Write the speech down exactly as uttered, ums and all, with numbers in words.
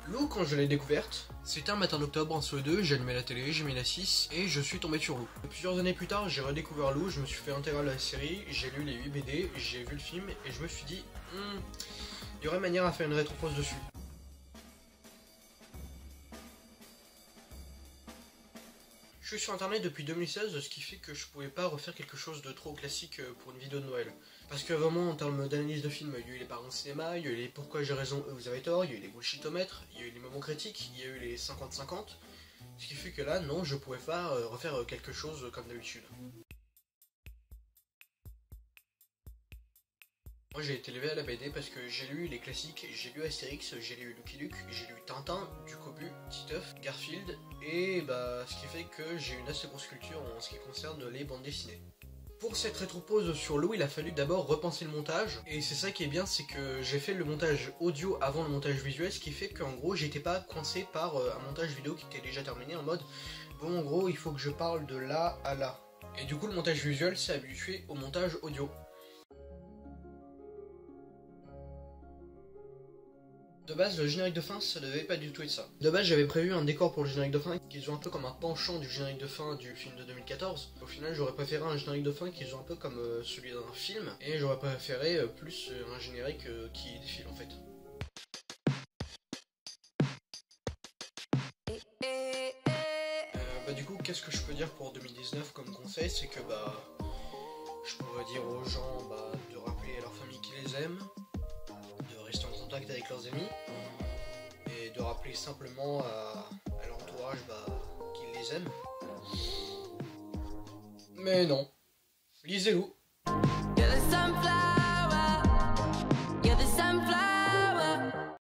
Lou, quand je l'ai découverte, c'était un matin d'octobre en C E deux, j'ai allumé la télé, j'ai mis la six et je suis tombé sur Lou. Plusieurs années plus tard, j'ai redécouvert Lou, je me suis fait intégrer à la série, j'ai lu les huit B D, j'ai vu le film et je me suis dit, hmm, il y aurait manière à faire une rétropose dessus. Je suis sur internet depuis deux mille seize, ce qui fait que je pouvais pas refaire quelque chose de trop classique pour une vidéo de Noël. Parce que vraiment, en termes d'analyse de film, il y a eu les parents de cinéma, il y a eu les pourquoi j'ai raison, eux vous avez tort, il y a eu les bullshitomètres, il y a eu les moments critiques, il y a eu les cinquante cinquante. Ce qui fait que là, non, je pouvais pas refaire quelque chose comme d'habitude. Moi j'ai été élevé à la B D parce que j'ai lu les classiques, j'ai lu Astérix, j'ai lu Lucky Luke, j'ai lu Tintin, Ducobu, Titeuf, Garfield, et bah ce qui fait que j'ai une assez grosse culture en ce qui concerne les bandes dessinées. Pour cette rétropose sur Lou, il a fallu d'abord repenser le montage, et c'est ça qui est bien, c'est que j'ai fait le montage audio avant le montage visuel, ce qui fait qu'en gros j'étais pas coincé par un montage vidéo qui était déjà terminé en mode bon en gros il faut que je parle de là à là. Et du coup le montage visuel s'est habitué au montage audio. De base, le générique de fin, ça devait pas du tout être ça. De base, j'avais prévu un décor pour le générique de fin qui soit un peu comme un penchant du générique de fin du film de deux mille quatorze. Au final, j'aurais préféré un générique de fin qui soit un peu comme euh, celui d'un film, et j'aurais préféré euh, plus euh, un générique euh, qui défile en fait. Euh, bah du coup, qu'est-ce que je peux dire pour deux mille dix-neuf comme conseil, c'est que bah, je pourrais dire aux gens bah, de rappeler à leur famille qu'ils les aiment, rester en contact avec leurs amis et de rappeler simplement à, à leur entourage bah, qu'ils les aiment. Mais non, lisez-vous.